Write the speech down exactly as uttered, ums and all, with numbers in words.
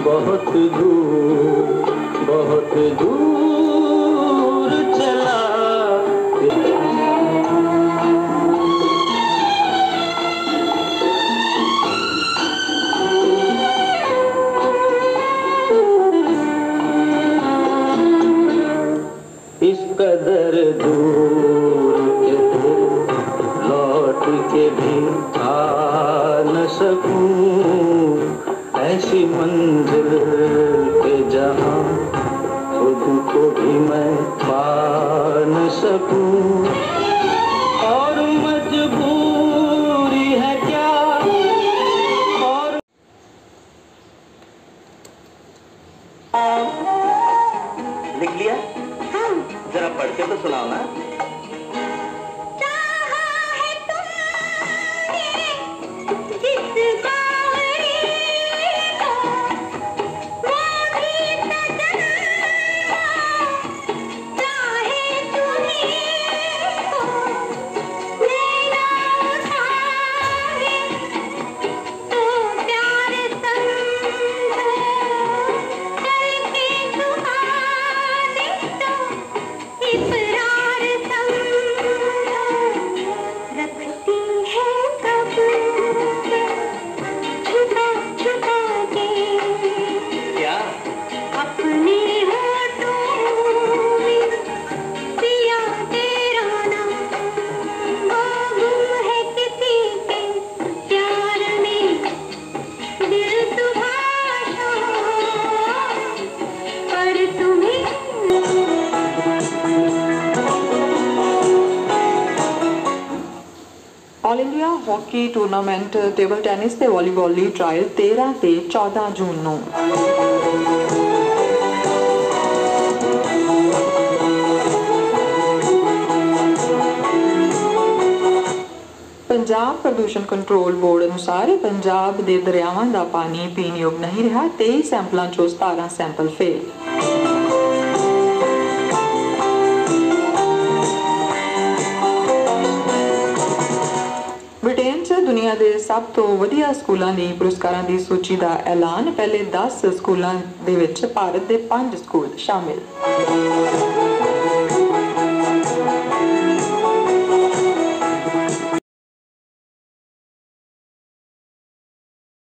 बहुत दूर बहुत दूर चला। इस कदर दूर के लौट के भी आ न सकूं, ऐसी मंजिल के जहां खुद को भी मैं पा न सकूं। और मजबूरी है क्या और लिख लिया? हाँ। जरा पढ़ के तो सुनाओ ना। All India hockey tournament table tennis ते वॉलीबॉल ली ट्रायल तेरह ते चौदह जून नूं। पंजाब प्रदूषण कंट्रोल बोर्ड अनुसार पंजाब दे दरियावां दा पानी पीण योग नहीं रहा। तेईस सैंपलों चों सतारह सैंपल फेल। ब्रिटेन च दुनिया के सब तो वधिया स्कूलों की पुरस्कारों की सूची का ऐलान। पहले दस स्कूलों दे विच भारत के पांच स्कूल शामिल।